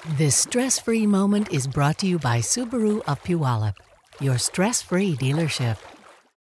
This stress-free moment is brought to you by Subaru of Puyallup, your stress-free dealership.